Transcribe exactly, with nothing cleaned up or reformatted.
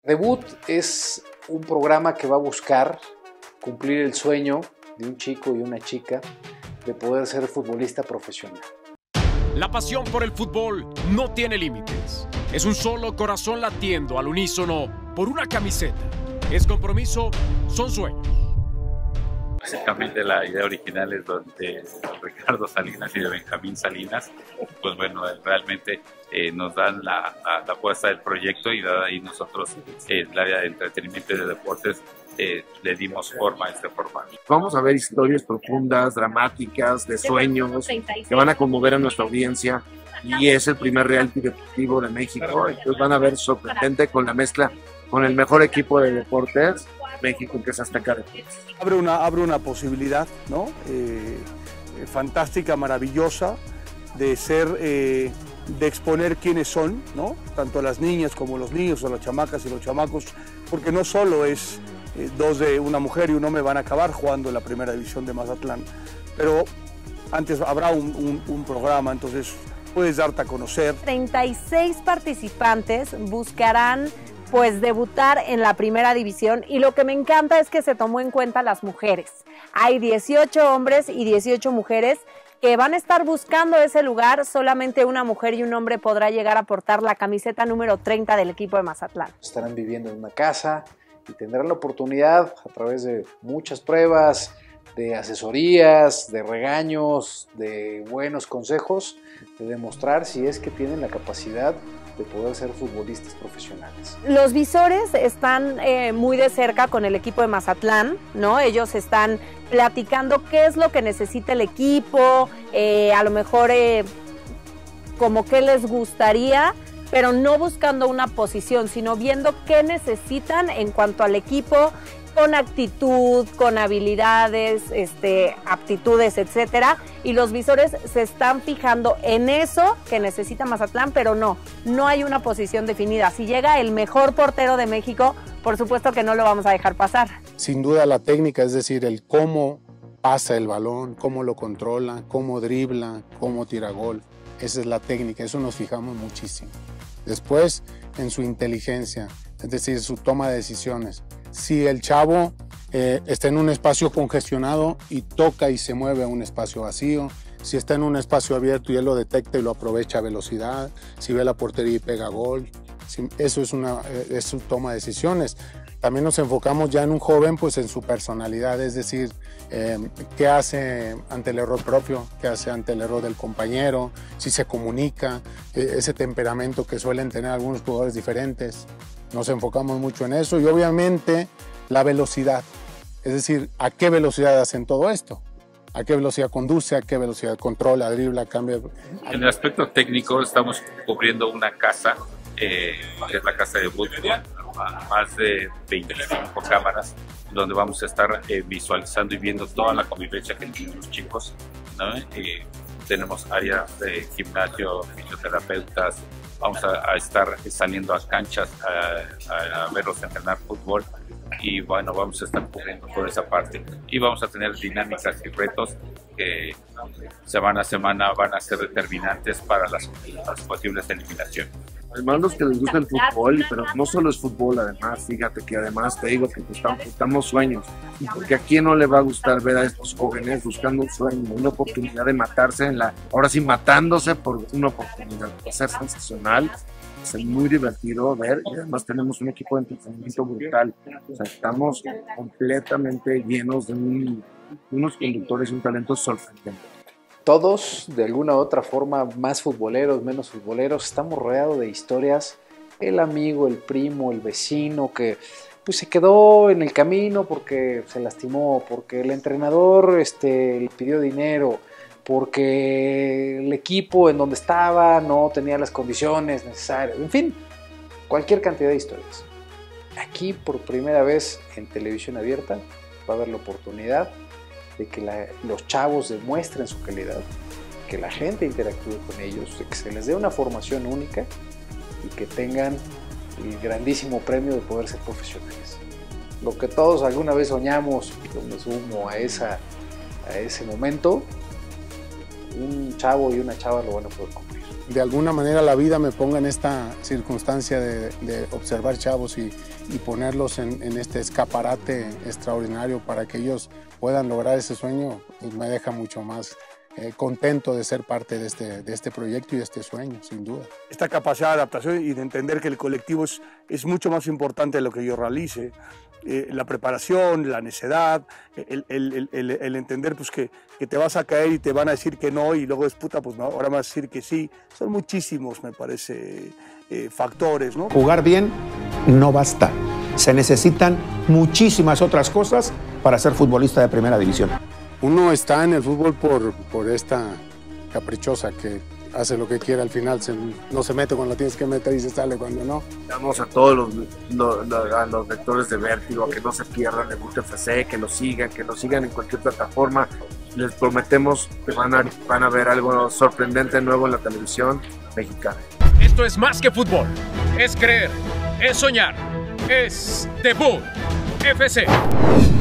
Debut es un programa que va a buscar cumplir el sueño de un chico y una chica de poder ser futbolista profesional. La pasión por el fútbol no tiene límites. Es un solo corazón latiendo al unísono por una camiseta. Es compromiso, son sueños. Básicamente la idea original es de Ricardo Salinas y de Benjamín Salinas. Pues bueno, realmente eh, nos dan la, la, la apuesta del proyecto y dada ahí nosotros, eh, el área de entretenimiento y de deportes, eh, le dimos forma a este formato. Vamos a ver historias profundas, dramáticas, de sueños, que van a conmover a nuestra audiencia. Y es el primer reality deportivo de México. Entonces van a ver sorprendente con la mezcla con el mejor equipo de deportes México, que es Azteca Deportes. Abre una, abre una posibilidad, ¿no? Eh, eh, fantástica, maravillosa, de ser, eh, de exponer quiénes son, ¿no? Tanto las niñas como los niños, o las chamacas y los chamacos, porque no solo es eh, dos de una mujer y un hombre van a acabar jugando en la primera división de Mazatlán, pero antes habrá un, un, un programa, entonces puedes darte a conocer. treinta y seis participantes buscarán pues debutar en la primera división, y lo que me encanta es que se tomó en cuenta las mujeres. Hay dieciocho hombres y dieciocho mujeres que van a estar buscando ese lugar. Solamente una mujer y un hombre podrá llegar a portar la camiseta número treinta del equipo de Mazatlán. Estarán viviendo en una casa y tendrán la oportunidad, a través de muchas pruebas, de asesorías, de regaños, de buenos consejos, de demostrar si es que tienen la capacidad de poder ser futbolistas profesionales. Los visores están eh, muy de cerca con el equipo de Mazatlán, ¿no? Ellos están platicando qué es lo que necesita el equipo, eh, a lo mejor eh, como qué les gustaría, pero no buscando una posición, sino viendo qué necesitan en cuanto al equipo, con actitud, con habilidades, este, aptitudes, etcétera. Y los visores se están fijando en eso que necesita Mazatlán, pero no, no hay una posición definida. Si llega el mejor portero de México, por supuesto que no lo vamos a dejar pasar. Sin duda la técnica, es decir, el cómo pasa el balón, cómo lo controla, cómo dribla, cómo tira gol. Esa es la técnica, eso nos fijamos muchísimo. Después, en su inteligencia, es decir, su toma de decisiones. Si el chavo eh, está en un espacio congestionado y toca y se mueve a un espacio vacío, si está en un espacio abierto y él lo detecta y lo aprovecha a velocidad, si ve la portería y pega gol, si, eso es, una, es su toma de decisiones. También nos enfocamos ya en un joven, pues en su personalidad, es decir, eh, qué hace ante el error propio, qué hace ante el error del compañero, si se comunica, eh, ese temperamento que suelen tener algunos jugadores diferentes. Nos enfocamos mucho en eso y obviamente la velocidad, es decir, a qué velocidad hacen todo esto, a qué velocidad conduce, a qué velocidad controla, dribla, cambia. En el aspecto técnico estamos cubriendo una casa, eh, que es la casa de fútbol, más de veinticinco cámaras, donde vamos a estar eh, visualizando y viendo toda la convivencia que tienen los chicos, ¿no? Eh, tenemos áreas de gimnasio, fisioterapeutas. Vamos a, a estar saliendo a canchas a, a, a verlos entrenar fútbol y bueno, vamos a estar cubriendo toda esa parte y vamos a tener dinámicas y retos que semana a semana van a ser determinantes para las, las posibles eliminaciones. Además, los que les gusta el fútbol, pero no solo es fútbol, además, fíjate que además te digo que estamos, estamos sueños, porque a quién no le va a gustar ver a estos jóvenes buscando un sueño, una oportunidad de matarse, en la, ahora sí matándose por una oportunidad. Va a ser sensacional, va a ser muy divertido ver, y además tenemos un equipo de entretenimiento brutal. O sea, estamos completamente llenos de un, unos conductores y un talento sorprendente. Todos, de alguna u otra forma, más futboleros, menos futboleros, estamos rodeados de historias. El amigo, el primo, el vecino que pues, se quedó en el camino porque se lastimó, porque el entrenador este, le pidió dinero, porque el equipo en donde estaba no tenía las condiciones necesarias. En fin, cualquier cantidad de historias. Aquí, por primera vez en televisión abierta, va a haber la oportunidad de que la, los chavos demuestren su calidad, que la gente interactúe con ellos, de que se les dé una formación única y que tengan el grandísimo premio de poder ser profesionales. Lo que todos alguna vez soñamos, yo me sumo a, esa, a ese momento, un chavo y una chava lo van a poder cumplir. de alguna manera la vida me ponga en esta circunstancia de, de observar chavos y, y ponerlos en, en este escaparate extraordinario para que ellos puedan lograr ese sueño, pues me deja mucho más eh, contento de ser parte de este, de este proyecto y de este sueño, sin duda. Esta capacidad de adaptación y de entender que el colectivo es, es mucho más importante de lo que yo realice. Eh, la preparación, la necedad, el, el, el, el entender pues, que, que te vas a caer y te van a decir que no y luego es puta, pues ahora me vas a decir que sí. Son muchísimos, me parece, eh, factores, ¿no? Jugar bien no basta. Se necesitan muchísimas otras cosas para ser futbolista de primera división. Uno está en el fútbol por, por esta caprichosa que hace lo que quiere, al final se, no se mete cuando tienes que meter y se sale cuando no. Damos a todos los, los, los, a los lectores de Vértigo a que no se pierdan de Boot F C, que nos sigan, que nos sigan en cualquier plataforma. Les prometemos que van a, van a ver algo sorprendente nuevo en la televisión mexicana. Esto es más que fútbol, es creer, es soñar, es The Boot F C.